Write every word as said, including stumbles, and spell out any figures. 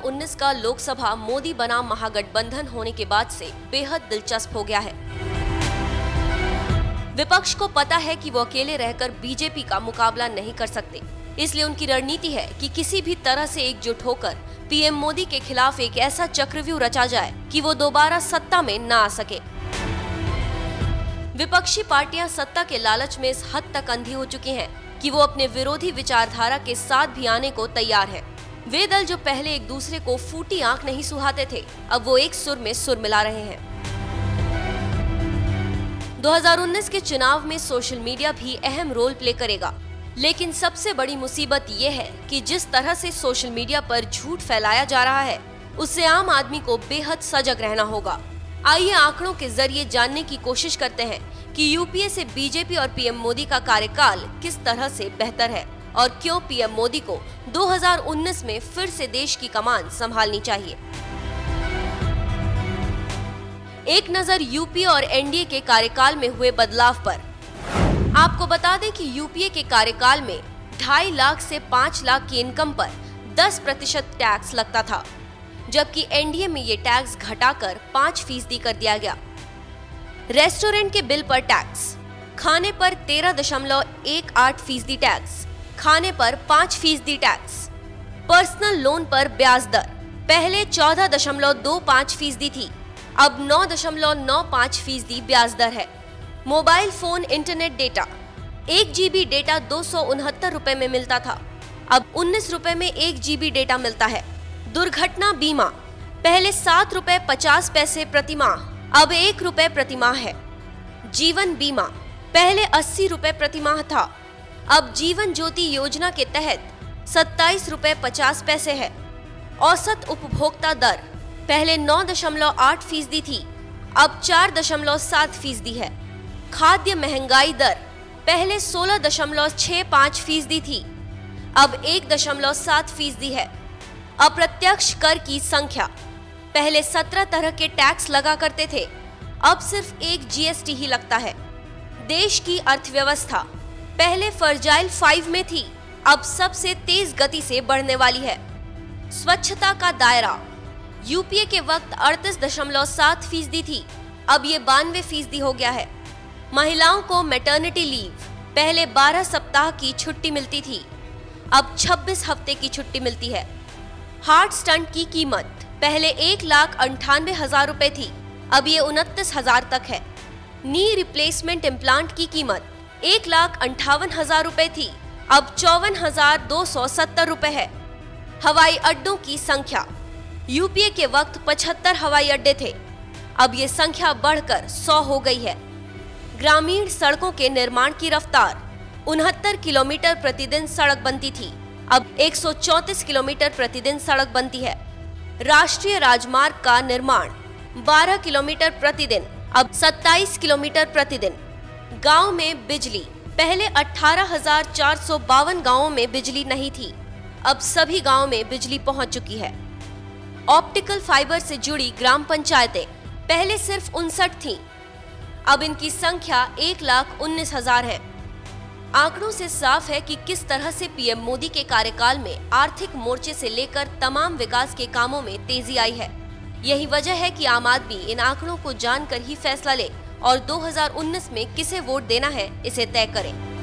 उन्नीस का लोकसभा मोदी बनाम महागठबंधन होने के बाद से बेहद दिलचस्प हो गया है। विपक्ष को पता है कि वो अकेले रहकर बीजेपी का मुकाबला नहीं कर सकते, इसलिए उनकी रणनीति है कि किसी भी तरह से एकजुट होकर पीएम मोदी के खिलाफ एक ऐसा चक्रव्यूह रचा जाए कि वो दोबारा सत्ता में न आ सके। विपक्षी पार्टियां सत्ता के लालच में इस हद तक अंधी हो चुकी हैं कि वो अपने विरोधी विचारधारा के साथ भी आने को तैयार हैं। वे दल जो पहले एक दूसरे को फूटी आंख नहीं सुहाते थे, अब वो एक सुर में सुर मिला रहे हैं। दो हज़ार उन्नीस के चुनाव में सोशल मीडिया भी अहम रोल प्ले करेगा, लेकिन सबसे बड़ी मुसीबत ये है कि जिस तरह से सोशल मीडिया पर झूठ फैलाया जा रहा है, उससे आम आदमी को बेहद सजग रहना होगा। आइए आंकड़ों के जरिए जानने की कोशिश करते हैं कि यूपीए से बीजेपी और पीएम मोदी का कार्यकाल किस तरह से बेहतर है और क्यों पीएम मोदी को दो हज़ार उन्नीस में फिर से देश की कमान संभालनी चाहिए। एक नजर यूपीए और एनडीए के कार्यकाल में हुए बदलाव पर। आपको बता दें कि यूपीए के कार्यकाल में ढाई लाख से पाँच लाख की इनकम पर दस प्रतिशत टैक्स लगता था, जबकि एनडीए में ये टैक्स घटाकर पाँच फीसदी कर दिया गया। रेस्टोरेंट के बिल पर टैक्स, खाने पर तेरह दशमलव एक आठ फीसदी टैक्स, खाने पर पाँच फीसदी टैक्स। पर्सनल लोन पर ब्याज दर पहले चौदह दशमलव दो पाँच फीसदी थी, अब नौ दशमलव नौ पाँच फीसदी ब्याज दर है। मोबाइल फोन इंटरनेट डेटा, एक जीबी डेटा दो सौ उनहत्तर रुपए में मिलता था, अब उन्नीस रुपए में एक जीबी डेटा मिलता है। दुर्घटना बीमा पहले सात रुपए पचास पैसे प्रति माह, अब एक रुपए प्रति माह है। जीवन बीमा पहले अस्सी रुपए प्रति माह था, अब जीवन ज्योति योजना के तहत सत्ताईस रुपए पचास पैसे है। औसत उपभोक्ता दर पहले नौ दशमलव आठ फीसदी थी, अब चार दशमलव सात फीसदी है। खाद्य महंगाई दर पहले सोलह दशमलव छह पाँच फीसदी थी, अब एक दशमलव सात फीसदी है। अप्रत्यक्ष कर की संख्या पहले सत्रह तरह के टैक्स लगा करते थे, अब सिर्फ एक जीएसटी ही लगता है। देश की अर्थव्यवस्था पहले फर्जाइल फाइव में थी, अब सबसे तेज गति से बढ़ने वाली है। स्वच्छता का दायरा यूपीए के वक्त अड़तीस दशमलव सात फीसदी थी, अब ये बानवे फीसदी हो गया है। महिलाओं को मैटरनिटी लीव पहले बारह सप्ताह की छुट्टी मिलती थी, अब छब्बीस हफ्ते की छुट्टी मिलती है। हार्ट स्टंट की कीमत पहले एक लाख अंठानवे हजार रुपए थी, अब ये उनतीस हजार तक है। नी रिप्लेसमेंट इम्प्लांट की कीमत एक लाख अंठावन हजार रुपए थी, अब चौवन हजार दो सौ सत्तर रुपए है। हवाई अड्डों की संख्या यूपीए के वक्त पचहत्तर हवाई अड्डे थे, अब ये संख्या बढ़कर सौ हो गई है। ग्रामीण सड़कों के निर्माण की रफ्तार उनहत्तर किलोमीटर प्रतिदिन सड़क बनती थी, अब एक सौ चौंतीस किलोमीटर प्रतिदिन सड़क बनती है। राष्ट्रीय राजमार्ग का निर्माण बारह किलोमीटर प्रतिदिन, अब सत्ताईस किलोमीटर प्रतिदिन। गांव में बिजली पहले अठारह हजार चार सौ बावन गाँवों में बिजली नहीं थी, अब सभी गांवों में बिजली पहुंच चुकी है। ऑप्टिकल फाइबर से जुड़ी ग्राम पंचायतें पहले सिर्फ उनसठ थीं, अब इनकी संख्या एक लाख उन्नीस हजार है। आंकड़ों से साफ है कि किस तरह से पीएम मोदी के कार्यकाल में आर्थिक मोर्चे से लेकर तमाम विकास के कामों में तेजी आई है। यही वजह है कि आम आदमी इन आंकड़ों को जानकर ही फैसला ले और दो हज़ार उन्नीस में किसे वोट देना है इसे तय करे।